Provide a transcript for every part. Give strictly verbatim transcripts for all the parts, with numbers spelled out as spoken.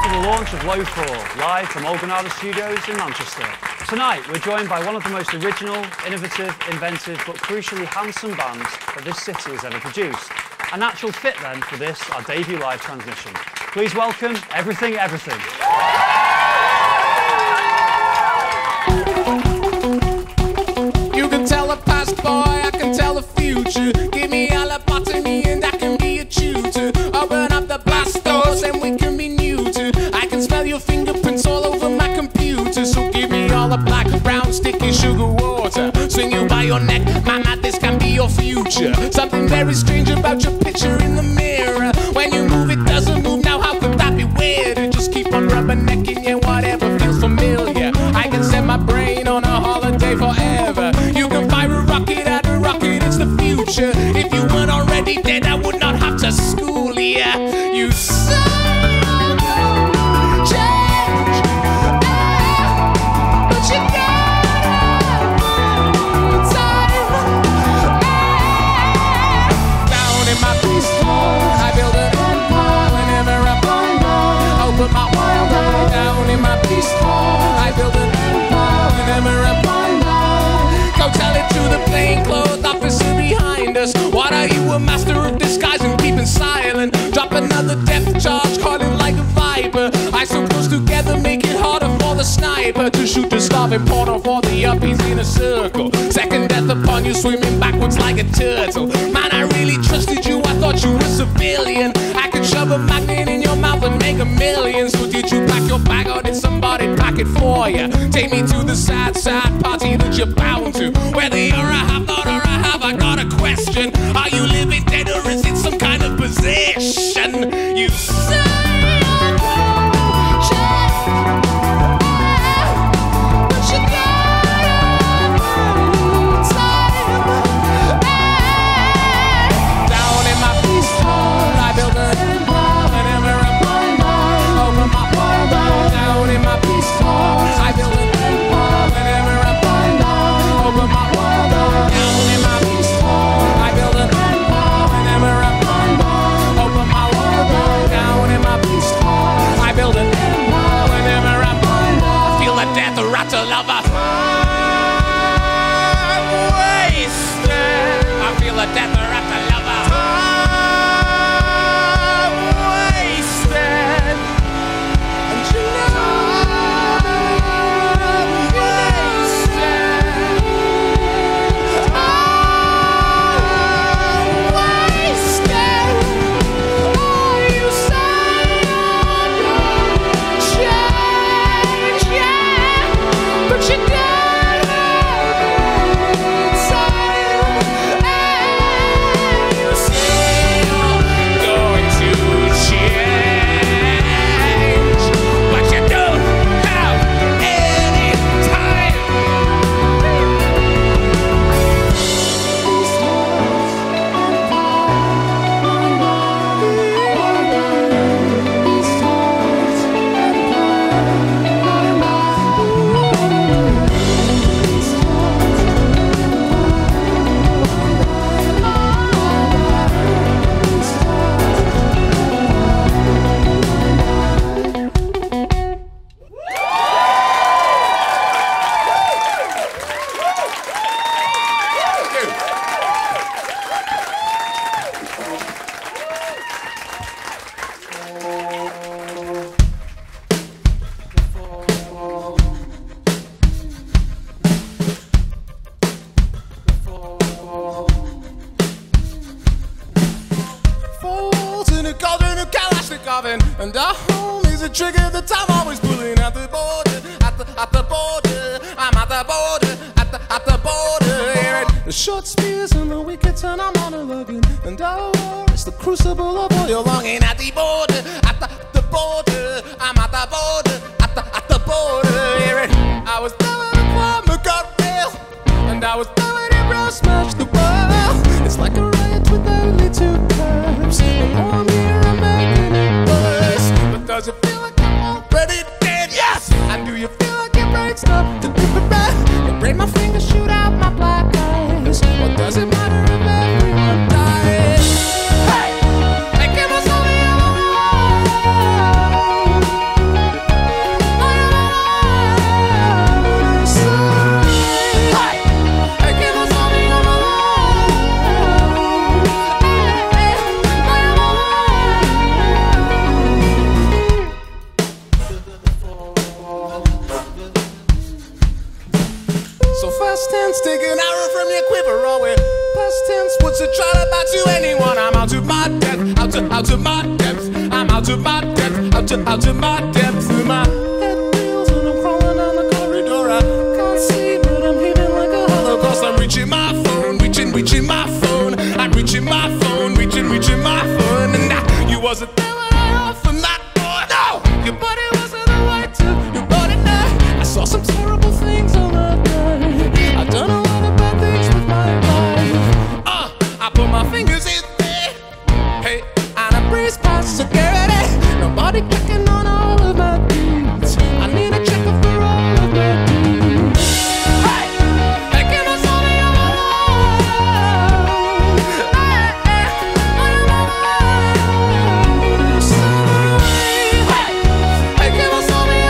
to the launch of Low four, live from Old Granada Studios in Manchester. Tonight, we're joined by one of the most original, innovative, inventive, but crucially handsome bands that this city has ever produced. A natural fit, then, for this, our debut live transmission. Please welcome Everything Everything. You can tell the past, boy, I can tell the future. Give me all a botany and I can be a tutor. Open up the blast doors and we can be neutered. I can smell your fingerprints all over my computer. So give me all the black, brown, sticky sugar water. Swing you by your neck, mama, this can be your future. Something very strange about your picture in the mirror. When you move, it doesn't move. Now how could that be weird? It just keep on rubbernecking, yeah, whatever feels familiar. I can set my brain on a holiday forever. You can fire a rocket at a rocket, it's the future. If you weren't already dead, I would not have to school you. You say I'm gonna change, yeah, but you gotta move time, yeah. Down in my beast hole, I build an empire whenever I find out. Open my world eye. Down in my beast hole, I build an empire whenever I find out. Go tell it to the plainclothes officer behind us. What are you, a master of disguise and keeping silent? Drop another depth charge, calling like a viper. I suppose together make it harder for the sniper to shoot the starving portal for the uppies in a circle. Second death upon you, swimming backwards like a turtle. Man, I really trusted you, I thought you were civilian. I could shove a magnet in your mouth and make a million. So did you pack your bag or did somebody pack it for you? Take me to the sad, sad party that you're bound to. Whether you're a have-not or a have, I got a question. Are you living dead or is it some kind of possession? You say I'm gonna change, but you gotta move time, yeah. Down in my beast hole, I build an empire whenever I find out. Open my world eye. Down in my beast hole, I build an empire whenever I find out. Open my world eye. Down in my beast hole, I build an empire whenever I find out. Open my world eye. Down in my beast hole, I build an empire whenever I find out. Feel the death rattle of a time wasted. I feel the death rattle of a time wasted. And you know I'm wasted. I'm wasted. Oh, you say I'm gonna change, yeah, but you gotta move time, and you say you're going to change, but you don't have any time. Falls in a golden Kalashnikov, and our home is a trigger that I'm always pulling at the border, at the at the border. I'm at the border, at the at the border. Hear it. The short spears and the wickets, and I'm on a lugging, and our war is the crucible of all your longing. At the border, at the at the border. I'm at the border, at the at the border. Hear it. I was down in the guardrail, and I was down in bro smash the world. It's like a riot with only two curves. The more I'm here, I'm making it worse. But does it feel like I'm already dead? Yes! And do you feel like your brain stopped to give a breath? Your brain, my fingers shoot out my black eyes. What does it matter if everyone dies? Hey! Hey, give us all the other out of my depths. I'm out of my depths, out of, out of my depths. My head feels and I'm crawling down the corridor. I can't see, but I'm heaving like a holocaust. I'm reaching my phone, reaching, reaching my phone. I'm reaching my phone, reaching, reaching my phone. And now you wasn't there when I opened that door. No, your body wasn't the way to your body now. I saw some terrible things on that night. I've done a lot of bad things with my life. Uh, I put my fingers in there. Hey, and I breeze past security. Nobody checking on all of my deeds. I need a checker for all of my deeds. Hey, hey, give us all the alone. Hey, hey, hey, hey, give us all the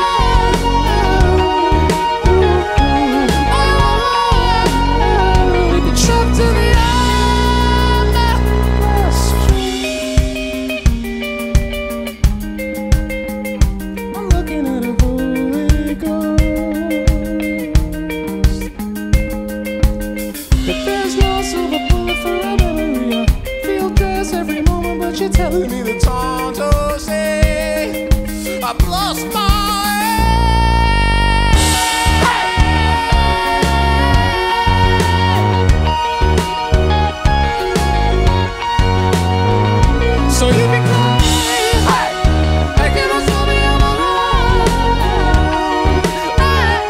alone. We get trapped in the you're telling me the Tonto say I've lost my so you be crying, hey, hey, give us all the alone, hey,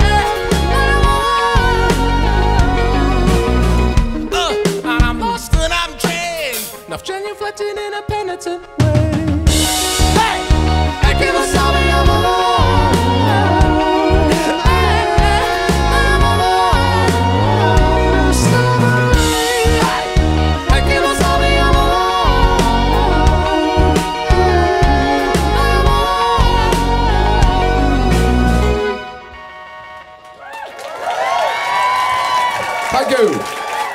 hey, uh, and I'm lost and I'm drained, enough genuflecting in a penitent way. Hey, hey, give us all the alone. Hey, I'm alone. Sorry. Hey, hey, give us all the alone. I'm alone. Thank you.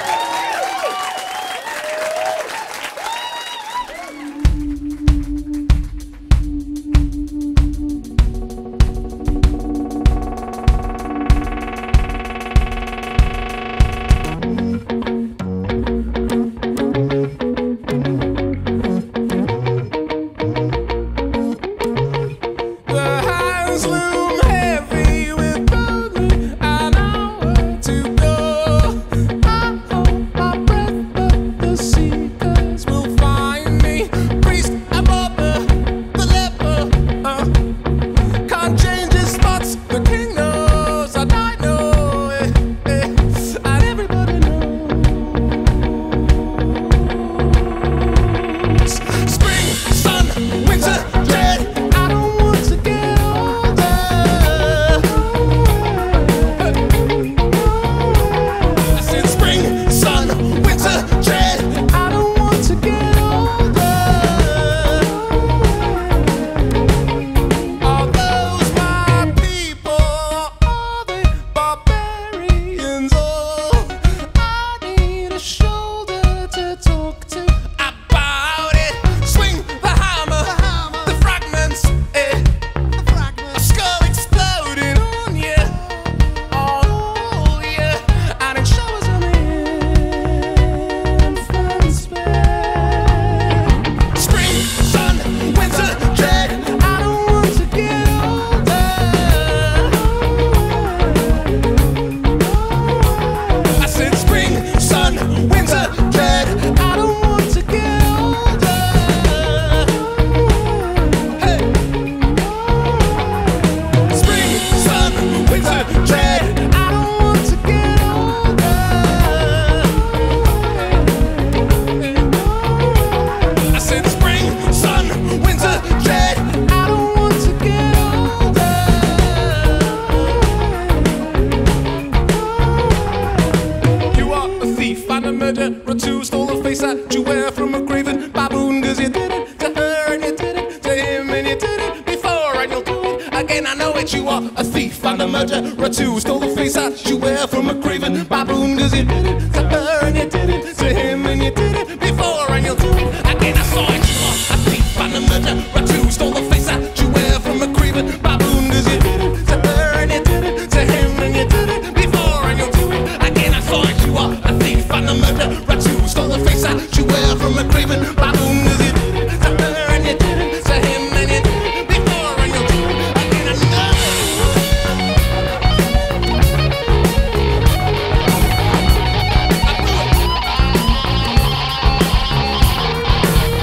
You are a thief and a murderer too. Stole the face that you wear from a craven baboon. Cause you did it to her and you did it to him, and you did it before and you'll do it again. I saw it. You are a thief and a murderer too. Stole the face that you wear from a craven baboon. Cause you did it to her and you did it to him, and you did it before and you'll do it again. I saw it. You are a thief and a murderer too. Stole the face that you wear from a craven baboon. Cause you did it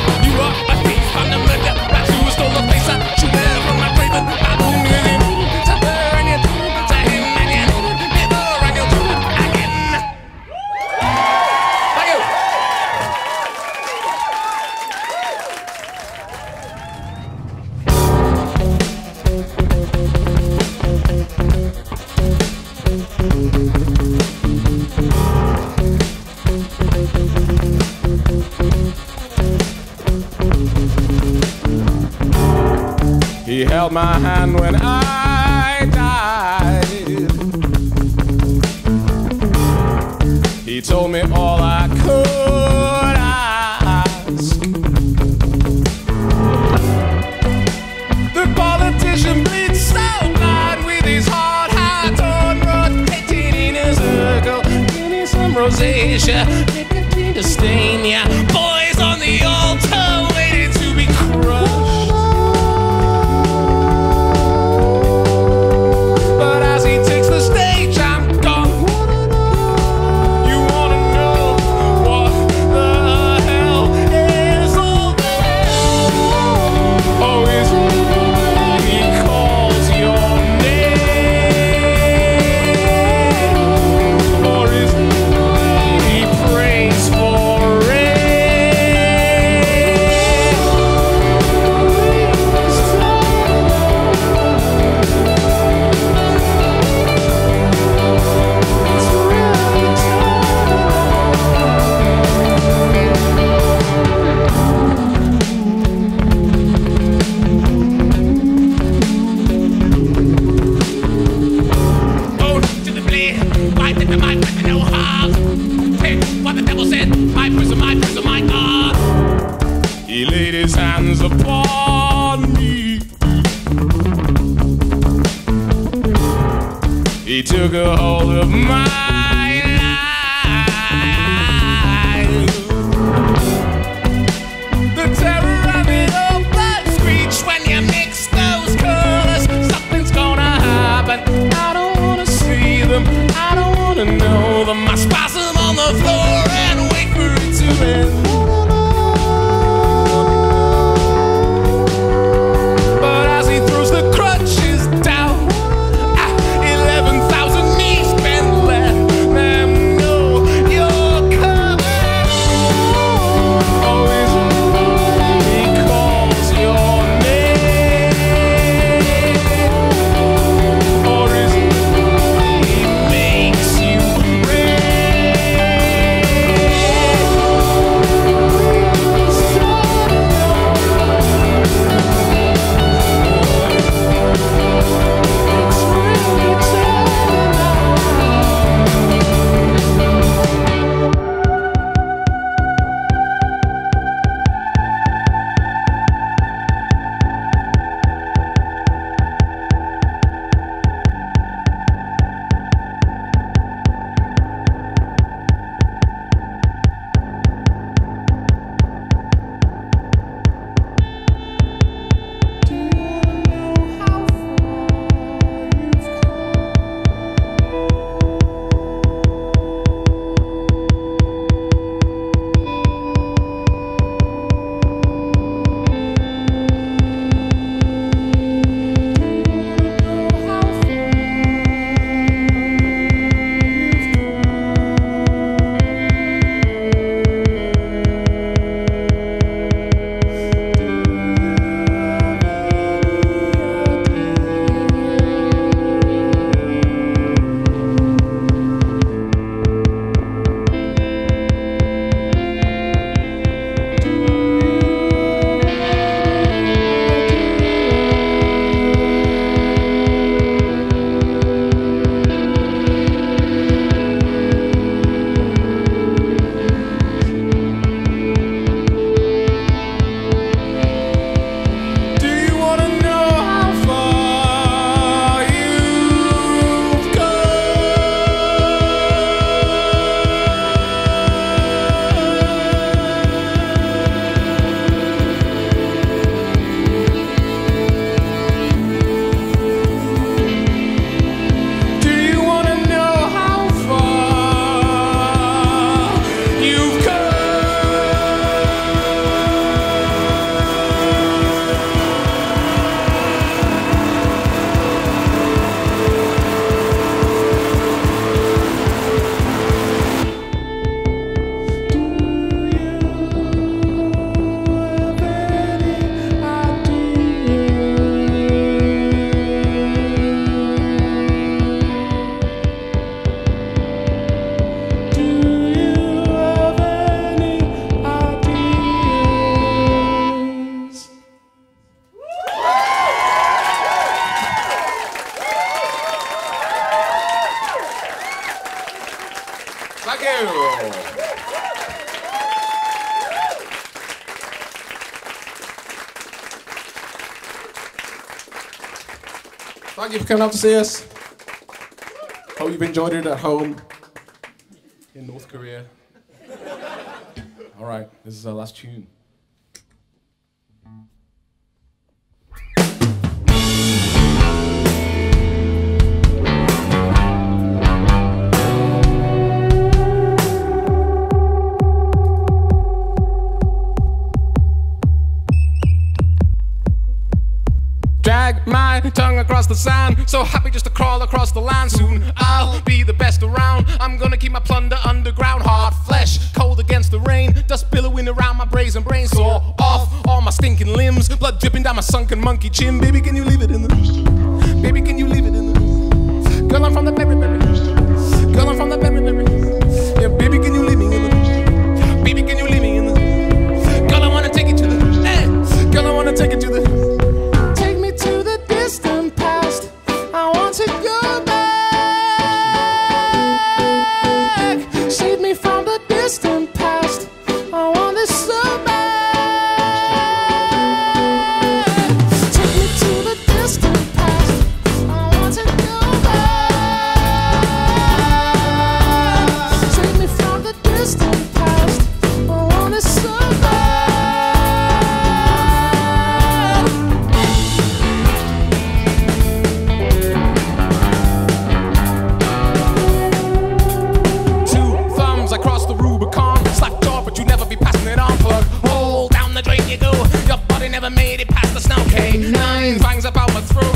You are a thief and a murderer who stole the face that you wear from my craven baboon. You did it to her and you did it to him and you did it before and you'll do it again. Thank you. He held my hand when I died. He told me all I could ask. The politician bleeds so bad with his hard hat on, rotating in a circle. Give me some rosacea, nicotine to stain ya. Boys on the altar waiting to be crushed. He laid his hands upon me. He took a hold of my life. The terror of it all blood screech when you mix those colors. Something's gonna happen. I don't wanna see them. I don't wanna know them. I spasm on the floor and wait for it to end. Eleven thousand knees bent left. Thank you for coming out to see us. Hope you've enjoyed it at home in North Korea. All right, this is our last tune. Drag my tongue across the sand, so happy just to crawl across the land. Soon I'll be the best around. I'm gonna keep my plunder underground. Hard flesh, cold against the rain, dust billowing around my brazen brain. Saw off all my stinking limbs, blood dripping down my sunken monkey chin. Baby, can you leave it in the Baby, can you leave it in the Girl, I'm from the berry berry. Girl, I'm from the berry berry. Yeah, baby, can you leave me in the Baby, can you leave me in the Girl, I wanna take it to the hey. Girl, I wanna take it to the distant past. I want to go back. Save me from the distant past. I want this so bad. Take me to the distant past. I want to go back. Save me from the distant past. I want this so bad. Never made it past the snow. K nine fangs about my throat.